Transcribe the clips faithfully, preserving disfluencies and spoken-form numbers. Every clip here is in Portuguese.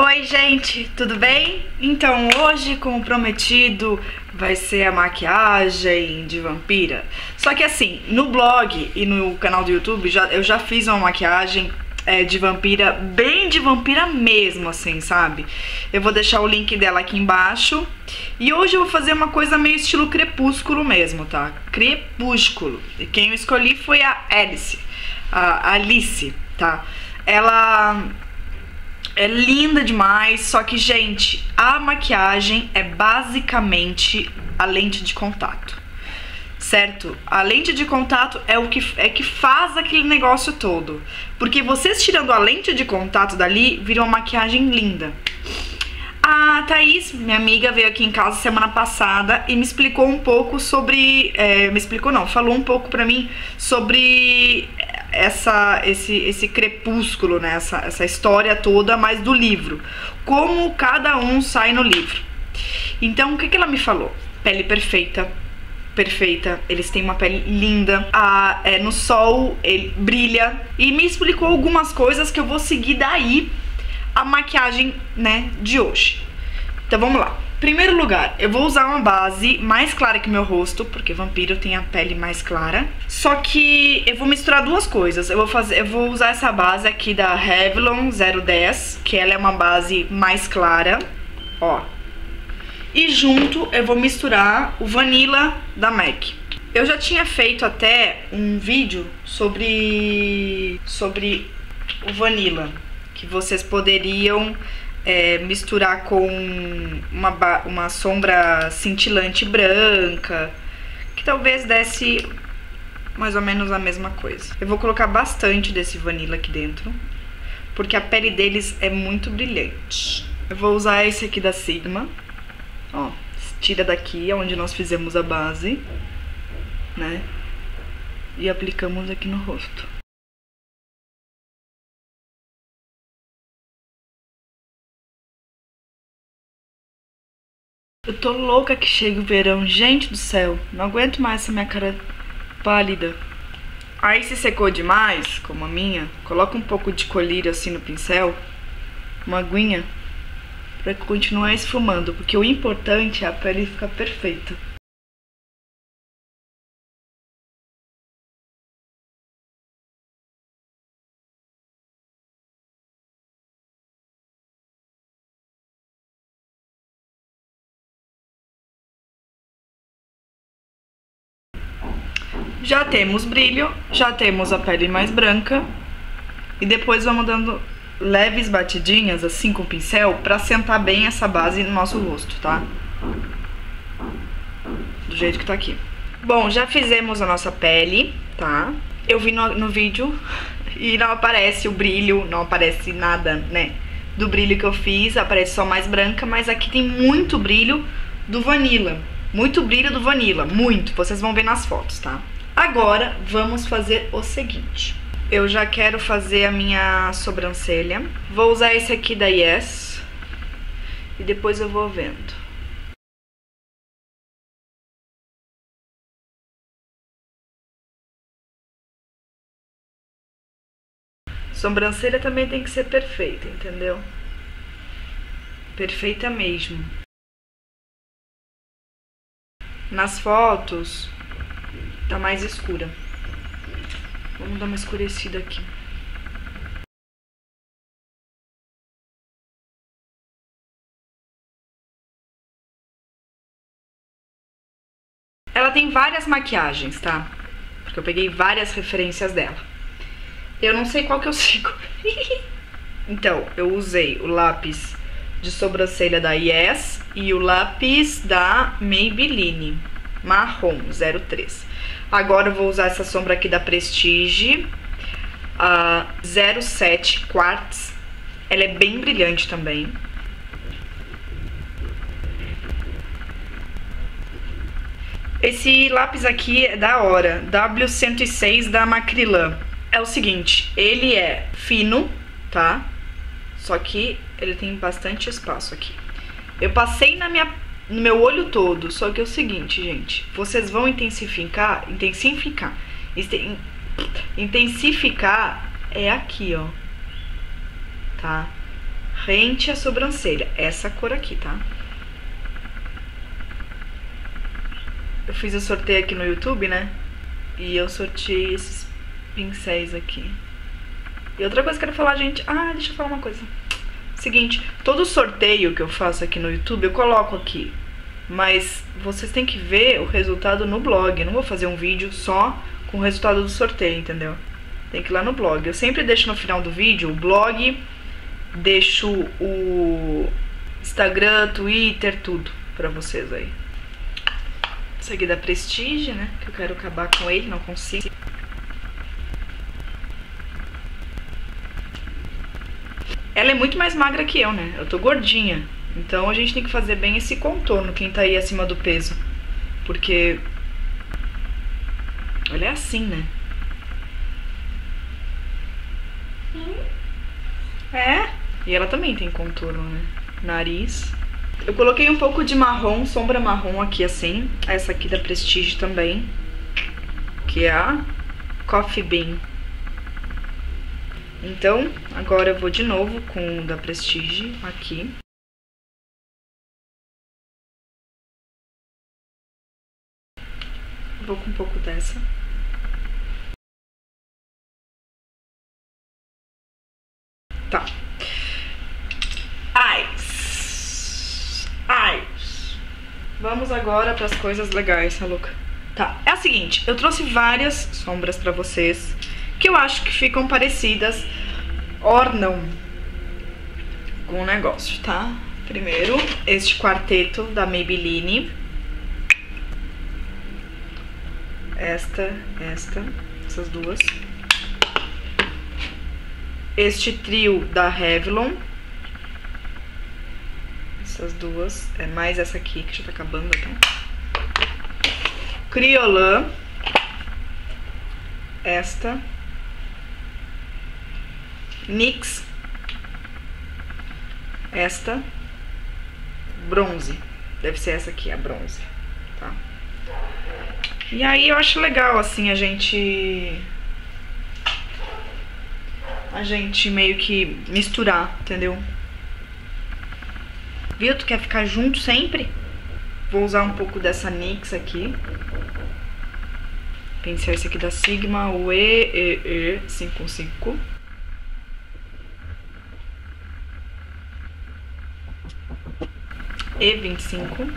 Oi gente, tudo bem? Então hoje, como prometido, vai ser a maquiagem de vampira. Só que assim, no blog e no canal do YouTube já, eu já fiz uma maquiagem é, de vampira, bem de vampira mesmo, assim, sabe? Eu vou deixar o link dela aqui embaixo. E hoje eu vou fazer uma coisa meio estilo crepúsculo mesmo, tá? Crepúsculo. E quem eu escolhi foi a Alice, a Alice, tá? Ela é linda demais, só que, gente, a maquiagem é basicamente a lente de contato, certo? A lente de contato é o que, é que faz aquele negócio todo. Porque vocês tirando a lente de contato dali, vira uma maquiagem linda. A Thaís, minha amiga, veio aqui em casa semana passada e me explicou um pouco sobre... É, me explicou não, falou um pouco pra mim sobre essa, esse, esse crepúsculo, né? Essa, essa história toda, mas do livro. Como cada um sai no livro. Então, o que, que ela me falou? Pele perfeita, perfeita, eles têm uma pele linda, a, é, no sol ele brilha. E me explicou algumas coisas que eu vou seguir daí a maquiagem, né, de hoje. Então vamos lá. Primeiro lugar, eu vou usar uma base mais clara que meu rosto, porque vampiro tem a pele mais clara. Só que eu vou misturar duas coisas. Eu vou fazer, eu vou usar essa base aqui da Revlon zero dez, que ela é uma base mais clara, ó. E junto eu vou misturar o Vanilla da MAC. Eu já tinha feito até um vídeo sobre sobre o Vanilla, que vocês poderiam é, misturar com uma, uma sombra cintilante branca, que talvez desse mais ou menos a mesma coisa. Eu vou colocar bastante desse Vanilla aqui dentro, porque a pele deles é muito brilhante. Eu vou usar esse aqui da Sigma, ó, tira daqui onde nós fizemos a base, né, e aplicamos aqui no rosto. Eu tô louca que chegue o verão, gente do céu, não aguento mais essa minha cara pálida. Aí se secou demais, como a minha, coloca um pouco de colírio assim no pincel, uma aguinha, pra continuar esfumando, porque o importante é a pele ficar perfeita. Já temos brilho, já temos a pele mais branca. E depois vamos dando leves batidinhas, assim, com o pincel, pra sentar bem essa base no nosso rosto, tá? Do jeito que tá aqui. Bom, já fizemos a nossa pele, tá? Eu vi no, no vídeo e não aparece o brilho, não aparece nada, né? Do brilho que eu fiz, aparece só mais branca, mas aqui tem muito brilho do Vanilla. Muito brilho do Vanilla, muito. Vocês vão ver nas fotos, tá? Agora, vamos fazer o seguinte. Eu já quero fazer a minha sobrancelha. Vou usar esse aqui da Yes. E depois eu vou vendo. Sobrancelha também tem que ser perfeita, entendeu? Perfeita mesmo. Nas fotos tá mais escura. Vamos dar uma escurecida aqui. Ela tem várias maquiagens, tá? Porque eu peguei várias referências dela. Eu não sei qual que eu sigo. Então, eu usei o lápis de sobrancelha da Yes e o lápis da Maybelline marrom zero três. Agora eu vou usar essa sombra aqui da Prestige, a zero sete Quartz. Ela é bem brilhante também. Esse lápis aqui é da hora, W cento e seis da Macrylan. É o seguinte, ele é fino, tá? Só que ele tem bastante espaço aqui. Eu passei na minha, no meu olho todo, só que é o seguinte, gente. Vocês vão intensificar, intensificar, intensificar é aqui, ó. Tá? rente a sobrancelha. Essa cor aqui, tá? Eu fiz o sorteio aqui no YouTube, né? E eu sorteei esses pincéis aqui. E outra coisa que eu quero falar, gente... Ah, deixa eu falar uma coisa. Seguinte, todo sorteio que eu faço aqui no YouTube, eu coloco aqui. Mas vocês têm que ver o resultado no blog. Eu não vou fazer um vídeo só com o resultado do sorteio, entendeu? Tem que ir lá no blog. Eu sempre deixo no final do vídeo o blog, deixo o Instagram, Twitter, tudo pra vocês aí. Isso aqui da Prestige, né? Que eu quero acabar com ele, não consigo. Ela é muito mais magra que eu, né? Eu tô gordinha. Então a gente tem que fazer bem esse contorno, quem tá aí acima do peso. Porque... ela é assim, né? É. E ela também tem contorno, né? Nariz. Eu coloquei um pouco de marrom, sombra marrom aqui assim. Essa aqui da Prestige também. Que é a Coffee Bean. Então, agora eu vou de novo com o da Prestige aqui. Vou com um pouco dessa. Tá. Eyes. Eyes. Vamos agora para as coisas legais, tá louca? Tá, é o seguinte, eu trouxe várias sombras pra vocês que eu acho que ficam parecidas, ornam com o negócio, tá? Primeiro, este quarteto da Maybelline. Esta, esta, essas duas. Este trio da Revlon. Essas duas. É mais essa aqui, que já tá acabando, tá? Kryolan. Esta. Nix. Esta. Bronze. Deve ser essa aqui, a bronze, tá? E aí eu acho legal, assim, a gente... A gente meio que misturar, entendeu? Viu? Tu quer ficar junto sempre? Vou usar um pouco dessa Nix aqui. Pincel esse aqui da Sigma, o E E E cinco cinco. E vinte e cinco.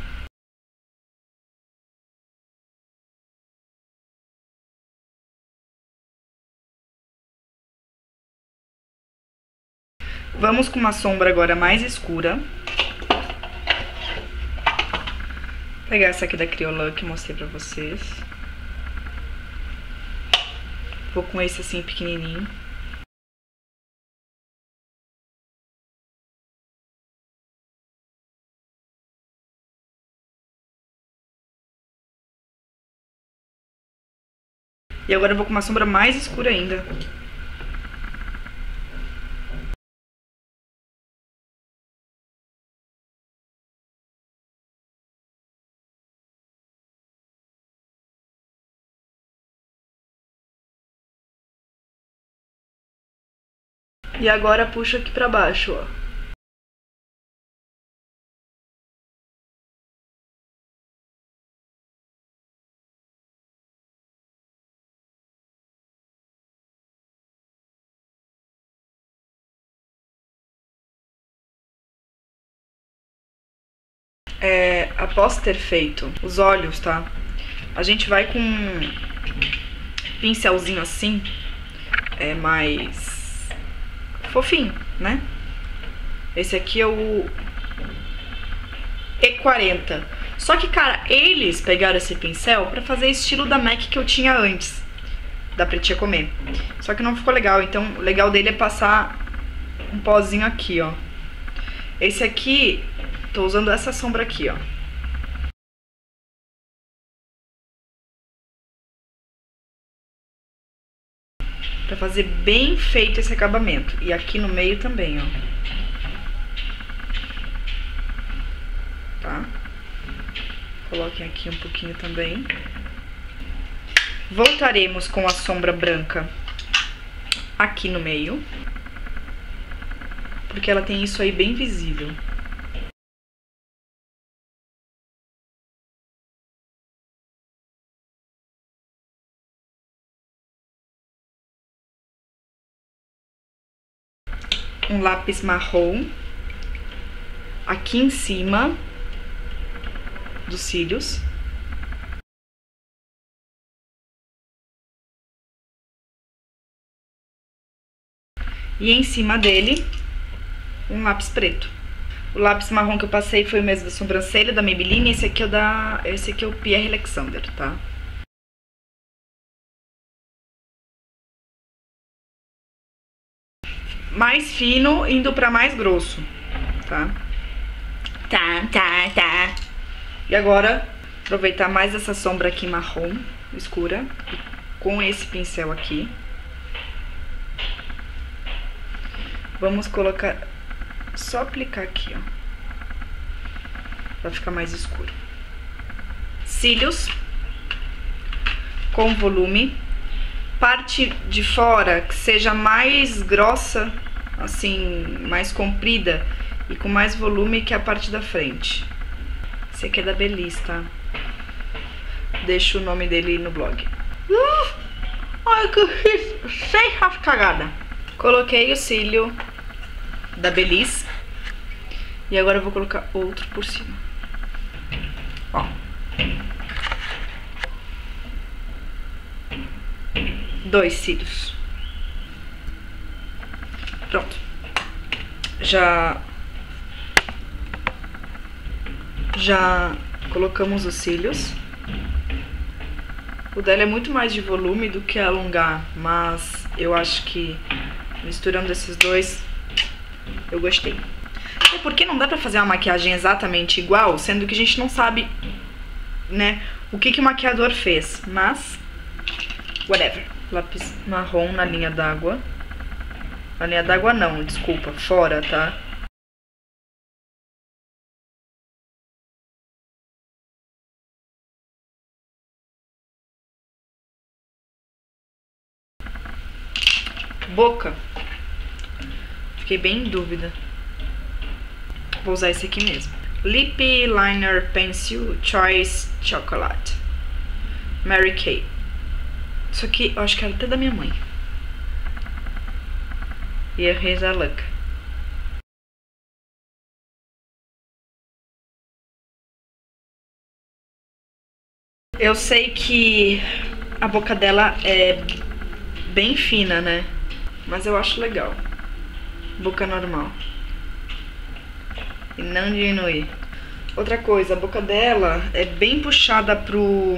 Vamos com uma sombra agora mais escura. Vou pegar essa aqui da Kryolan que eu mostrei pra vocês. Vou com esse assim pequenininho. E agora eu vou com uma sombra mais escura ainda. E agora puxa aqui pra baixo, ó. É, após ter feito os olhos, tá? A gente vai com um pincelzinho assim, é mais fofinho, né? Esse aqui é o E quarenta. Só que, cara, eles pegaram esse pincel pra fazer estilo da MAC que eu tinha antes, da Pretia Comer. Só que não ficou legal, então o legal dele é passar um pozinho aqui, ó. Esse aqui, tô usando essa sombra aqui, ó. Pra fazer bem feito esse acabamento. E aqui no meio também, ó. Tá? Coloquem aqui um pouquinho também. Voltaremos com a sombra branca aqui no meio. porque ela tem isso aí bem visível. Um lápis marrom aqui em cima dos cílios. E em cima dele, um lápis preto. O lápis marrom que eu passei foi o mesmo da sobrancelha, da Maybelline. Esse aqui é o da, esse aqui é o Pierre Alexander, tá? Mais fino, indo pra mais grosso, tá? Tá, tá, tá. E agora, aproveitar mais essa sombra aqui marrom, escura, com esse pincel aqui. Vamos colocar, só aplicar aqui, ó, pra ficar mais escuro. Cílios com volume. Parte de fora que seja mais grossa, assim, mais comprida e com mais volume que a parte da frente. Esse aqui é da Belize, tá? Deixo o nome dele no blog. Uh, ai, que fiz sem cagada. Coloquei o cílio da Belize e agora eu vou colocar outro por cima. Ó. Dois cílios. Pronto. Já... Já colocamos os cílios. O dela é muito mais de volume do que alongar, mas eu acho que misturando esses dois, eu gostei. É porque não dá pra fazer uma maquiagem exatamente igual, sendo que a gente não sabe, né, o que que o maquiador fez, mas... whatever. Lápis marrom na linha d'água. Na linha d'água não, desculpa, fora, tá? Boca. Fiquei bem em dúvida. Vou usar esse aqui mesmo. Lip Liner Pencil Choice Chocolate. Mary Kay. Isso aqui eu acho que era até da minha mãe. E a Here's a Look. Eu sei que a boca dela é bem fina, né? Mas eu acho legal. Boca normal. E não diminuir. Outra coisa, a boca dela é bem puxada pro...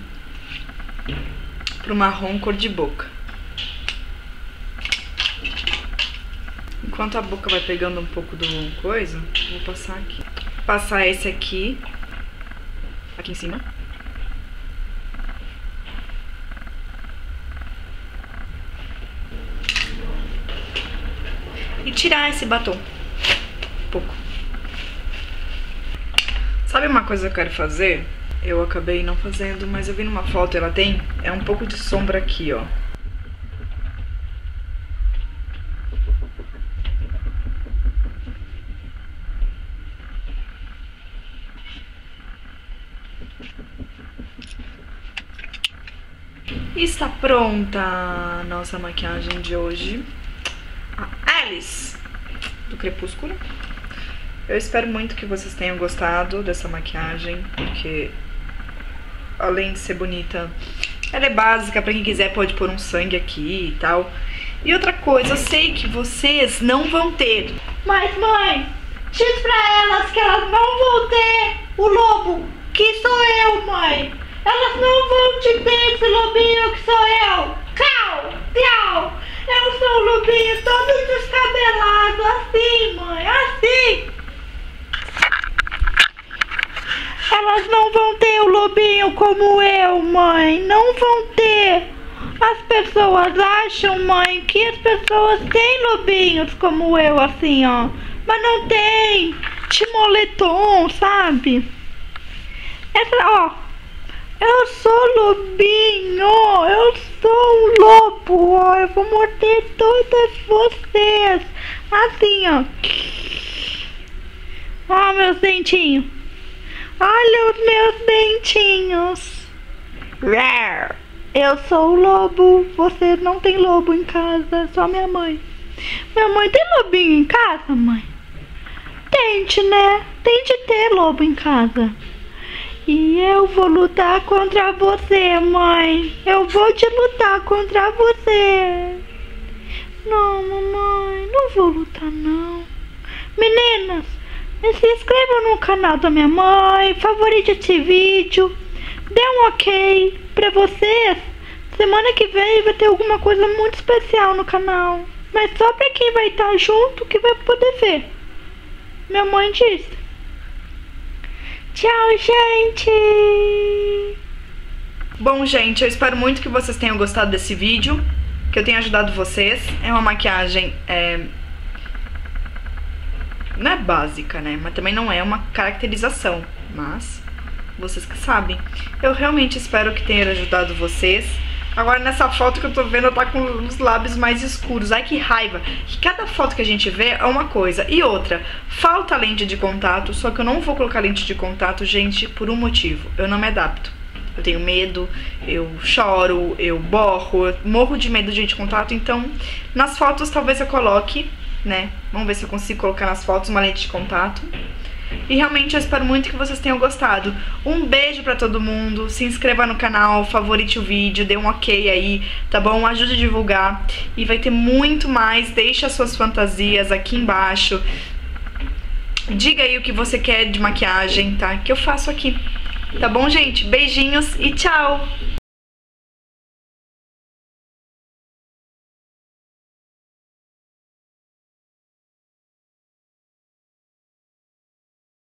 pro marrom cor de boca. Enquanto a boca vai pegando um pouco do coisa, vou passar aqui. Passar esse aqui, aqui em cima. E tirar esse batom. Um pouco. Sabe uma coisa que eu quero fazer? Eu acabei não fazendo, mas eu vi numa foto, ela tem, é um pouco de sombra aqui, ó. E está pronta a nossa maquiagem de hoje. A Alice, do Crepúsculo. Eu espero muito que vocês tenham gostado dessa maquiagem, porque... além de ser bonita, ela é básica, pra quem quiser pode pôr um sangue aqui e tal. E outra coisa, eu sei que vocês não vão ter. Mas mãe, diz pra elas que elas não vão ter o lobo, que sou eu, mãe. Elas não vão te ter esse lobinho que sou eu. Tchau, tchau. Eu sou um lobinho todo descabelado, assim, mãe, assim. Elas não vão ter o lobinho como eu, mãe. Não vão ter. As pessoas acham, mãe, que as pessoas têm lobinhos como eu, assim, ó. Mas não tem. De moletom, sabe? Essa, ó. Eu sou lobinho. Eu sou um lobo, ó. Eu vou morder todas vocês. Assim, ó. Ó, meus dentinhos. Olha os meus dentinhos. Rar. Eu sou o lobo. Você não tem lobo em casa, só minha mãe. Minha mãe tem lobinho em casa, mãe? Tente, né? Tem de ter lobo em casa. E eu vou lutar contra você, mãe. Eu vou te lutar contra você. Não, mamãe, não vou lutar, não. Meninas, se inscrevam no canal da minha mãe, favorite esse vídeo, dê um ok pra vocês. Semana que vem vai ter alguma coisa muito especial no canal, mas só pra quem vai estar junto que vai poder ver. Minha mãe disse. Tchau, gente! Bom, gente, eu espero muito que vocês tenham gostado desse vídeo, que eu tenha ajudado vocês. É uma maquiagem, é... não é básica, né? Mas também não é uma caracterização, mas vocês que sabem. Eu realmente espero que tenha ajudado vocês. Agora nessa foto que eu tô vendo, tá com os lábios mais escuros. Ai, que raiva. Que cada foto que a gente vê é uma coisa. E outra, falta lente de contato. Só que eu não vou colocar lente de contato, gente, por um motivo. Eu não me adapto. Eu tenho medo, eu choro, eu borro, eu morro de medo de lente de contato. Então, nas fotos talvez eu coloque, né? Vamos ver se eu consigo colocar nas fotos uma lente de contato. E realmente eu espero muito que vocês tenham gostado. Um beijo pra todo mundo. Se inscreva no canal, favorite o vídeo, dê um ok aí, tá bom? Ajude a divulgar. E vai ter muito mais. Deixe as suas fantasias aqui embaixo. Diga aí o que você quer de maquiagem, tá? Que eu faço aqui. Tá bom, gente? Beijinhos e tchau!